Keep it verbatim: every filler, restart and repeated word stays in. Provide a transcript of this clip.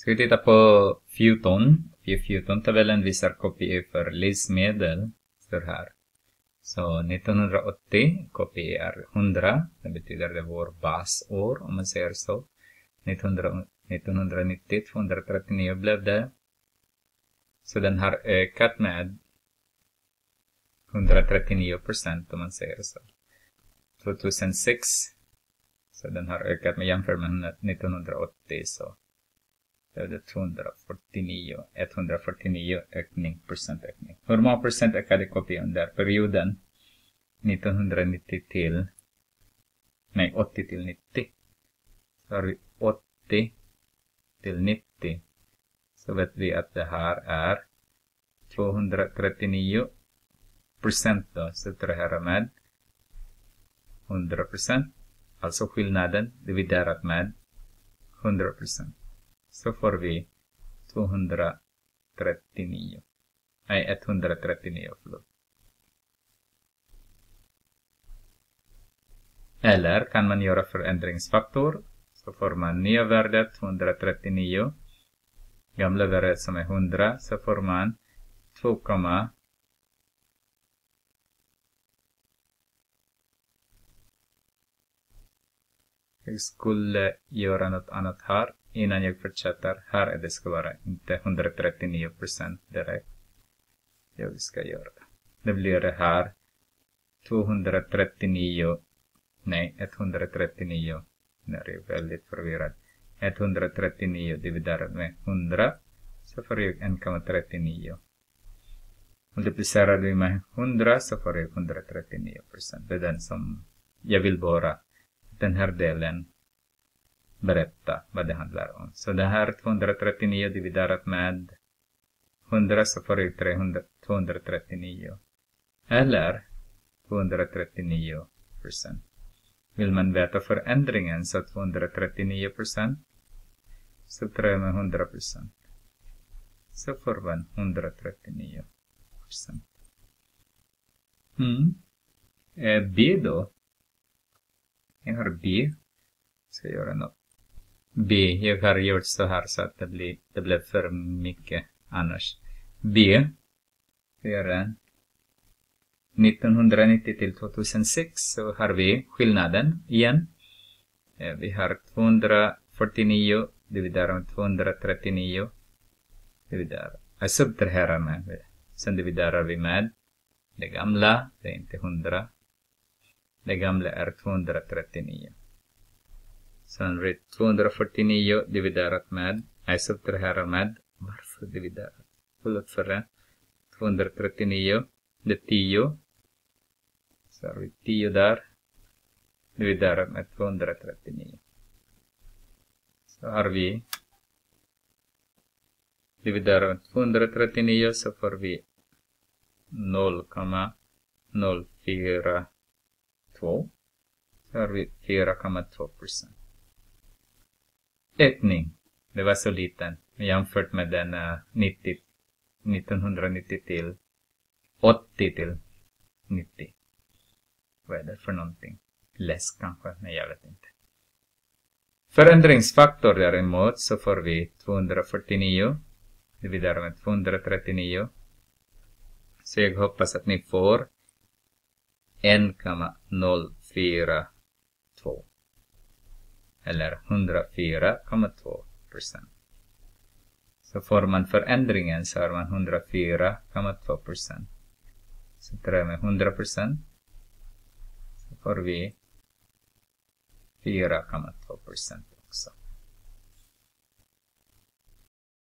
Ska vi titta på Futon. I Futon-tabellen visar K P I för livsmedel. Står här. Så nittonhundraåttio, K P I är hundra. Det betyder det vår basår om man säger så. nittonhundranittio, tvåhundratrettionio blev det. Så den har ökat med etthundratrettionio procent om man säger så. tvåtusensex. Så den har ökat med jämfört med nittonhundraåttio så. Det är det tvåhundrafyrtionio, etthundrafyrtionio ökning, procentökning. Hur många procent ökade K P I under perioden nittonhundranittio till, nej åttio till nittio. Så har vi åttio till nittio. Så vet vi att det här är tvåhundratrettionio procent då. Så det här med hundra procent. Alltså skillnaden dividerat med hundra procent. Så får vi tvåhundratrettionio. Nej, etthundratrettionio, förlåt. Eller kan man göra förändringsfaktor. Så får man nya värdet tvåhundratrettionio. Gamla värdet som är hundra. Så får man två, jag skulle göra något annat här. Innan jag fortsätter. Här är det ska vara inte etthundratrettionio procent direkt. Jag ska göra det. Det blir det här. tvåhundratrettionio. Nej, etthundratrettionio. Nu är jag väldigt förvirrad. etthundratrettionio dividerat med hundra. Så får jag en komma trettionio. Multiplicerar vi med hundra så får jag etthundratrettionio procent. Det är den som jag vill bara. Den här delen berätta vad det handlar om. Så det här tvåhundratrettionio dividerat med hundra så får jag trehundra, tvåhundratrettionio. Eller tvåhundratrettionio procent. Vill man veta förändringen så tvåhundratrettionio procent. Så tar jag med hundra procent. Så får man etthundratrettionio procent. Mm. Eh, B då. Jag har B. Ska jag göra något. B. Jag har gjort så här så att det blir, det blev för mycket annars. B. Ska jag göra nittonhundranittio till tvåtusensex så har vi skillnaden igen. Eh, vi har tvåhundrafyrtionio dividerat med tvåhundratrettionio. Dividerar. Jag subtraherar med. Sen dividerar vi med det gamla. Det är inte hundra. Det gamla är tvåhundratrettionio. Sen blir tvåhundrafyrtionio dividerat med. Jag subtraherar med. Varför dividerar? Förlåt för det. tvåhundratrettionio. Det är tio. Så har vi tio där. Dividerat med tvåhundratrettionio. Så har vi. Dividerat med tvåhundratrettionio så får vi noll komma noll fyra två. Så har vi fyra komma två procent. Ökning. Det var så liten. Jämfört med den uh, nittio, nittonhundranittio till åttio till nittio. Vad är det för någonting? Less kanske? Nej, jag vet inte. Förändringsfaktor däremot så får vi tvåhundrafyrtionio. Dividerat med tvåhundratrettionio. Så jag hoppas att ni får en komma noll fyra två. Eller hundrafyra komma två procent. Så får man förändringen så har man hundrafyra komma två procent. Så tar jag med hundra procent. Så får vi fyra komma två procent.